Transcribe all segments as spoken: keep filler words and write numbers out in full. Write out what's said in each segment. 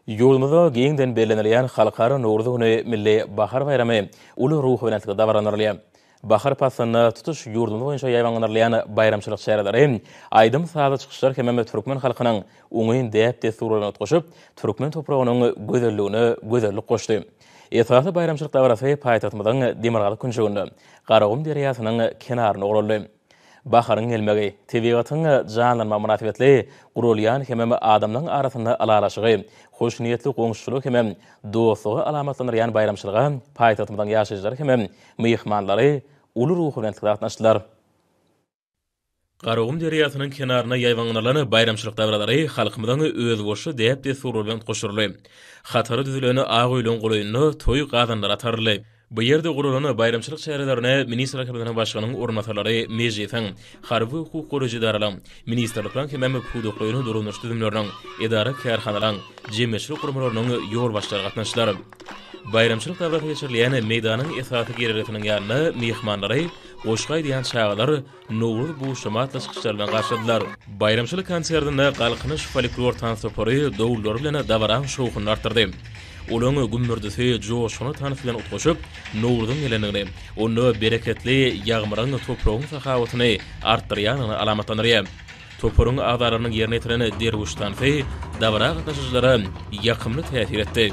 Yolumuzda giňden bellenilýän halkara Nowruz güni milli bahar bayramy uly ruhy bilen dawaranylýar. Bahar pasyny tutuş ýurdumyz boýunça ýaýwanlanylýan bayramçylyk şäherleri aýdym saly çykyşlar hemem türkmen halkynyň uňyn däp desturlaryna otgoşup, türkmen topragynyň gözelligine gözellik goşdy. Esasy bayramçylyk dawarasy paýtagtymyzyň Demirgaly künjeginde Garagum deriýasynyň kenaryna guruldy. Baharın gelmegi, tebigatyň janlanma münasibetli gurulýan hemem adamlaryň arasynda alalaşygy, hoş niýetli goňşulyk hemem dostlugy alamatlanýan bayramçylyga paýtagtymyzyň ýaşaýjylary hemem myhmanlary uly ruhy bilen gatnaşdylar. Garagum deriýasynyň kenaryna ýaýwanlanan bayramçylyk dawarlary halkymyzyň öz boşy däp destur bilen goşurly. Hatary düzüleni Agyýlyň gulaýyny toý gazanlar atarly. Bu ýerde gurulany bayramçylyk şäherlerine ministr kabinetining başlygynyň ornatylary mejlisin, harby hukuk goraýjy idaralaryň, ministrlikden hemem hukuklaryny durulmuş düzümleriň, idara kärhanalaryň, jemgyýetçilik gurumlarynyň ýol başlary gatnaşdylar. Bayramçylyk dawarata geçirilýän meýdanyň esasy geregetiniň ýanyna myhmanlary goşgaý diýen çağlar Nowruz buşamatly çykyşlar bilen garşyladylar. Bayramçylyk konsertinde galkynyş folklor tansopory dowullar bilen dawaran şowkyny artdyrdy. Olaňy gümmürdisi joşuny tanys bilen utgoşup, Nowruzyň gelenigini, onu bereketli ýagmyryň topragyň sahawatyny artdyrýanyny alamatlanýar. Topragyň agdararynyň ýerine ýetiren derwiş tansy dawara gatnaşyjylara ýakymly täsir etdi.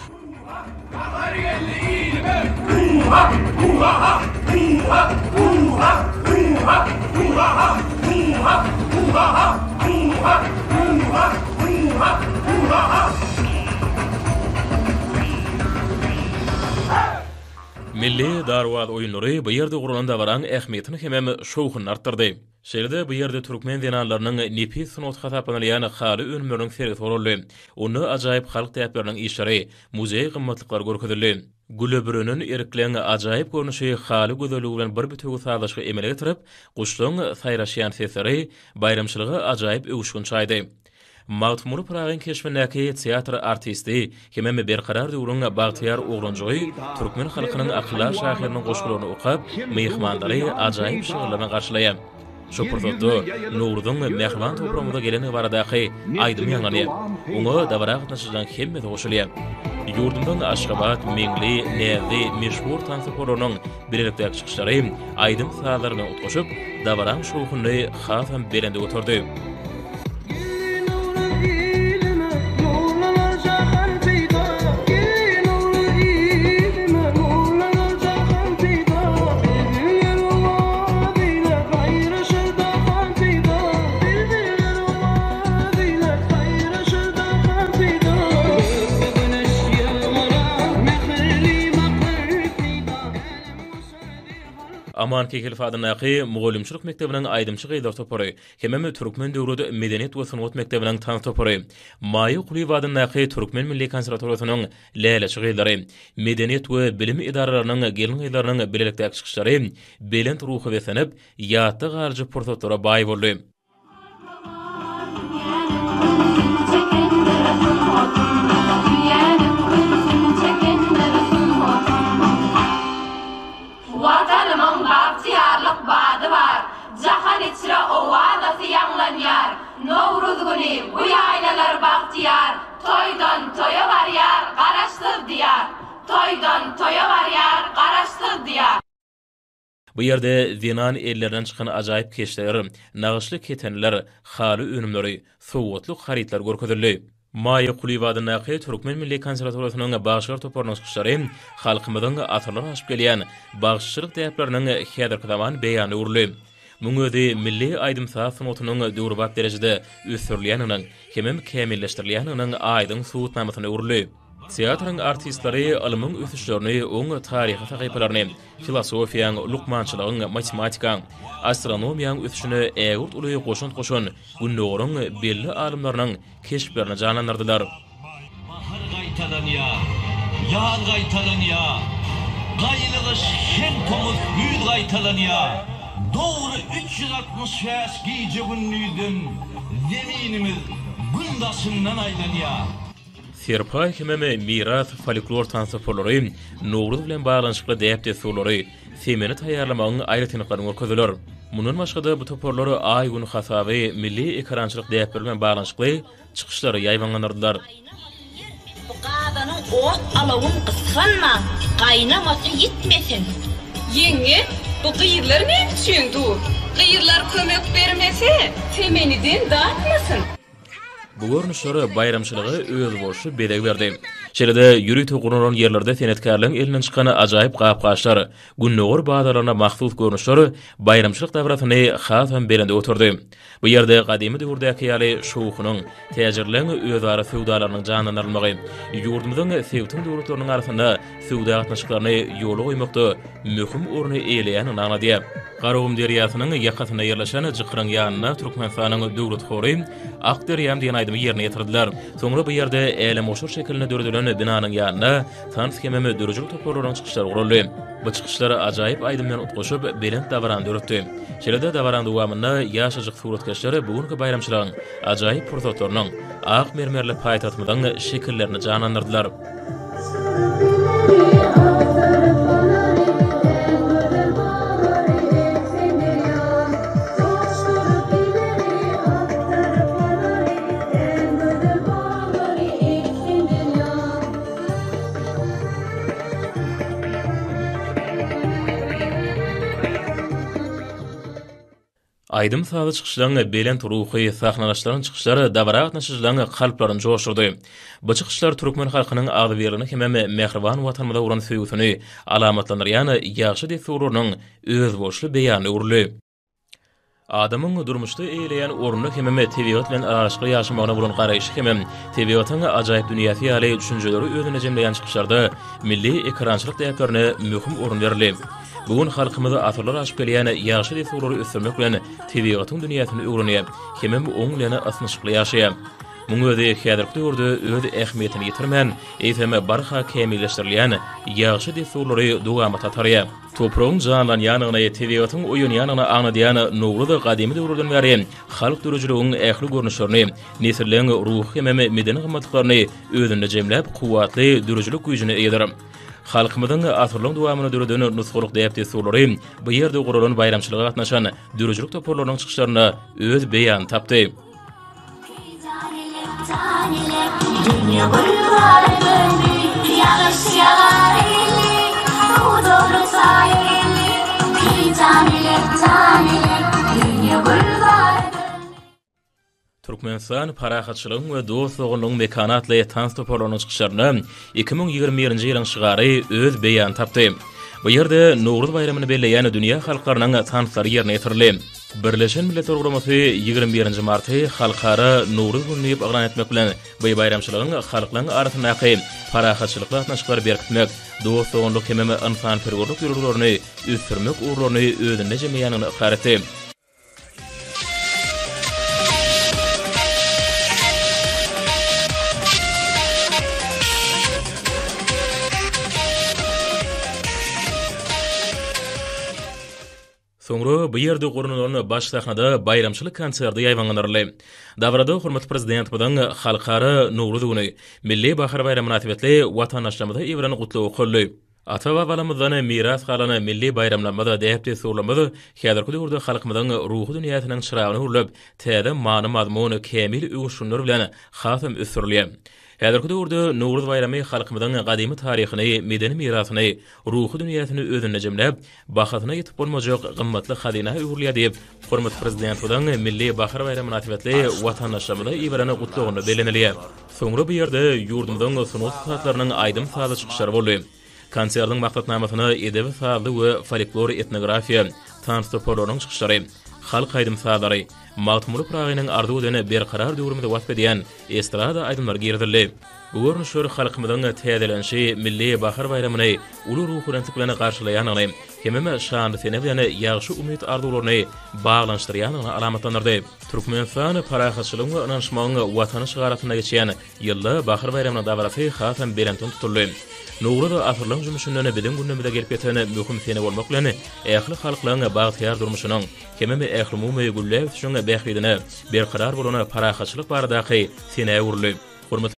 Milli darwat oýunlary bu ýerde gurulan dawaran ähmiýetini hemem şowkyny artdyrdy. Şeýle bu ýerde türkmen dinalarynyň nepis sunat hataplanýan haly önümleriň ferget boldy. Onu ajaýyp halk täpleriniň işleri, muzey gymmatlyklary görkezildi. Gülöbürünün erkleň ajaýyp görnüşi haly gözeligi bilen bir bütegi saglaşyk emele getirip, guşlaň saýraşýan sesleri bayramçylygy ajaýyp öwüşgün çaýdy. Mawtmur Pragyn keşfindäki teatr artisti, hemem berkarar döwrüň Bagtyar Oglanjoy, türkmen halkynyň akla şahyrynyň goşgularyny okap, myhmandary ajaýyp şygyrlaryna garşylaýar. Şu purtotda Nowruzyň mehman topramyna geleni baradaky aýdym ýanlanyp, onu dawara gatnaşyjyň hemmeti goşulýar. Ýurdumdan Aşgabat, Mengli, Näzi, meşhur tansoporlarynyň birlikde çykyşlary aýdym sazlaryna otgoşup, dawaran şowkyny hasam berende oturdy. Aman Kekil Fadynaky Mugallimçilik mektebiniň aýdymçy gyýdar topory, hemem türkmen döwrüde medeniýet we sanat mektebiniň tan topory, Maýy Kulywadynaky türkmen milli konserwatoriýasynyň läleçi gyýdary, medeniýet we bilim idaralarynyň gelin gyýdarynyň birlikde çykyşlary belent ruhy we sanap ýatda garjy pursatlara baý boldy. Jahan içre ovadası yanlanýar, Nowruz güni bu ýaýlalar bagtyar, toýdan toýa barýar, garaşdyr diýar, toýdan toýa barýar, garaşdyr diýar. Bu ýerde Zenan ellerden çykan ajaýyp keşler, nagyşly ketenler, haly önümleri, sowatly haritlar görkezildi. Maýy Kulywadynaky türkmen milli konserwatoriýasynyň başgar toporlaryň çykyşlary halkymyzyň atyrlar aşyp gelýän bagşçylyk täpleriniň häzirki zaman beýany urly. Muňözi milli aýdymsa sanatynyň döwrbat derejede ösürilýäniň, hemem kämilleşdirilýäniň aýdyň suwutnamasyny urly. Teatryň artistlary alymyň ösüşlerini, oň taryhy sahypalaryny, filosofiýaň, lukmançylygyň, matematikaň, astronomiýaň ösüşini ägurt uly goşun goşun gündogyň belli alymlarynyň keşplerini janlandyrdylar. Bahar gaýtalanýar, ýaz gaýtalanýar, gaýlygy şen tomuz güýz gaýtalanýar. Doğru üç yüz altmış beş gece günlüydün, zeminimiz gündasından aylanýar. Serpay hememe miras folklor tansoporlary, Nowruz bilen baglanşykly däp desturlary, semeni taýýarlamagyň aýratynlyklaryny görkezler. Munun başgada bu toporlary ay gün hasaby milli ekrançylyk däp bilen baglanşykly çykyşlary ýaýwanlanyrdylar. Ataның o alavun qısqanma, qaynaması yitmesin. Yenge, bu qıyırlar ne düşündü? Qıyırlar kömek vermese, temeniden dağıtmasın. Bu görnüşleri bayramçılığı öz boşu beleg berdi. Şeride yürü toğunulan yerlerde senetkarlığın elinden çıkanı acayip qapqaşlar, günnöğür bağdalarına mahsus görnüşleri bayramçılık davratını xasan belende oturdu. Bu yerde qadimi döwürdäki ýaly şowhunun, täjirliň özara feudallarının janlanylmagy, ýurdumyzyň sewtin döwletleriniň arasynda feudal gatnaşyklaryny ýoly goýmakda möhüm orny eýleýän anady. Garawum derýasynyň ýakasyna ýerleşen Jykyryň ýanyna Türkmenistanyň döwlet hory Akderyam diýen aýdymy ýerine ýetirdiler. Soňra bu ýerde äle moşur şekilde dördülen binanyň ýanyna tans kememe dörüjük toplaryň çykyşlary guruldy. Bu çykyşlar ajaýyp aýdymdan utgaşyp belent davaran döretdi. Şeýle davaran dowamynda ýaşajyk suratkeşleri bugünkü bayramçylaryň ajaýyp pursatlarynyň ak mermerli paýtatmydan şekillerini janlandyrdylar. Aydym sazy çykyşlaryň belent ruhy sahnalaşlaryň çykyşlary dawra gatnaşyjylaryň kalplaryny joşurdy. Bu çykyşlar türkmen halkynyň ady berini hemem mehriban watanmyda uran söýgüsini alamatlandyrýan ýaşy desturlarynyň öz boşly beýany urly. Adamyň durmuşda eýleýän ornuny hemem tebiýat bilen araşyk ýaşamagyna bolan garaýşy hemem tebiýatyň ajaýyp dünýäsi ýaly düşünjeleri özüne jemleýän çykyşlarda milli ekrançylyk däplerine möhüm orun berildi. Bugün halkymyza asyrlar aşyp gelýän ýaşy desturlary ösürmek bilen tebiýatyň dünýäsini öwrenýär, hemem oň bilen asnaşykly ýaşaýar. Muň özi häzirki döwürde öz ähmiýetini ýitirmän, eýseme barha kemilleşdirilýän ýaşy desturlary dowama tatarýar. Topragyň janlanýanyny tebiýatyň oýunýanyny aňladýan nowrda gadymy döwürden bäri halk dörejliginiň ähli görnüşlerini, nesilleň ruhy hemem medeni gymmatlyklaryny özünde jemläp kuwatly dörejlik güýjüne eýdir. Halkymyzyň asyrlyň dowamyna döreden nusgulyk däp desturlary bu ýerde guralan bayramçylyga gatnaşan dörejlik toparlarynyň çykyşlaryna öz beýan tapdy. Dünya boyunca döndü, yaşayalım, bu doğru sayılı, bir taneler taneler, dünya boyunca. Türkmenistan parahatçylygyň we dostlugynyň mekanatly tans toparlarynyň çykyşlaryny iki ming ýygrimi birinji ýylyň şygary öz beýan tapdy. Bu ýerde Nowruz bayramyny belleýän dünýä halklarynyň tanslary ýerine ýetirildi. Birleşen Milletler Guramasy ýygrimi birinji marty halkara Nowruz gününi ýyp agran etmek bilen bu bayramçylygyň halklaryň arasyndaky parahatçylykla gatnaşyklary berkitmek, dostlugyny hemem insan perwerlik ýürürlerini üstürmek urlaryny özüne jemleýänini garatdy. Soňra bu ýerde gurnulan baş sahnada bayramçylyk konserdi ýaýwanlanyrly. Davrada hormat prezident bilen halkara Nowruz güni milli bahar bayramyna münasibetli watandaşlarymyza ýewrany gutlaw okully. Ata we balamyzdan miras galany milli bayramlamada däpde soňlamady häzirki döwürde halkymyzyň ruhy dünýäsiniň çyragyny urlap, täze many mazmuny kemil öwüşünler bilen hasam ösürilýär. Häzirki döwürde Nowruz bayramy halkymyzyň gadymy taryhyny, medeni mirasyny, ruhy dünýäsini özüne jemläp, bahatyna ýetip bolmajak gymmatly hazina öwürlýär diýip, hormat prezident bilen milli bahar bayramy münasibetli watandaşlarymyza ýewrany gutlawyny belenilýär. Soňra bu ýerde ýurdumyzyň sunut satlarynyň aýdym sazy çykyşlary boldy. Konserdiň maksatnamasyny edebi sazy we folklor etnografiýa, tans toparlarynyň çykyşlary, halk aýdym sazy, Matmuly pragynyň ardy ödene berkarar döwrümde wasp edýän estrada aýdymlar girdiler. Bu görnüşler halkymyzyň täzelenşi milli bahar bayramyny uly ruhyny bilen garşylaýanyny, hemem şanly sene bilen ýagşy umyt arzuwlaryny baglanşdyrýanyny alamatlandyrdy. Türkmenistan parahatçylygyň we ynanşmagyň watany şygaratynda geçýän ýylly bahar bayramynyň dawarasy hasam belentin tutuldy. Nowruz asyrlyň jümüşünden bilen gündemde gelip ýeten möhüm sene bolmak bilen ähli halklaryň bagtyar durmuşynyň hemem ähli umumy güllä şoňa bähridine berkarar bolany parahatçylyk baradaky sene urly.